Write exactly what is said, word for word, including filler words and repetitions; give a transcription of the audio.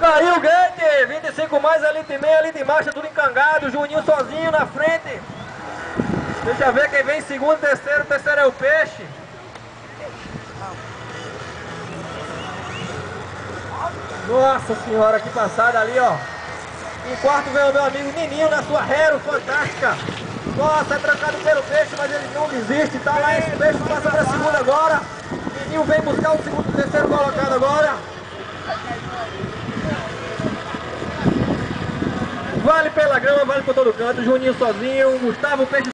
aí o gate, vinte e cinco mais, elite meia, elite marcha, tudo encangado, Juninho sozinho na frente. Deixa eu ver quem vem em segundo, terceiro, terceiro é o Peixe. Nossa senhora, que passada ali, ó. Em quarto vem o meu amigo Nininho na sua Hero fantástica. Nossa, é trancado pelo Peixe, mas ele não desiste, tá lá, esse Peixe passa pra segunda agora. Nininho vem buscar o segundo, terceiro colocado agora. Vale pela grama, vale por todo canto, Juninho sozinho, Gustavo Peixe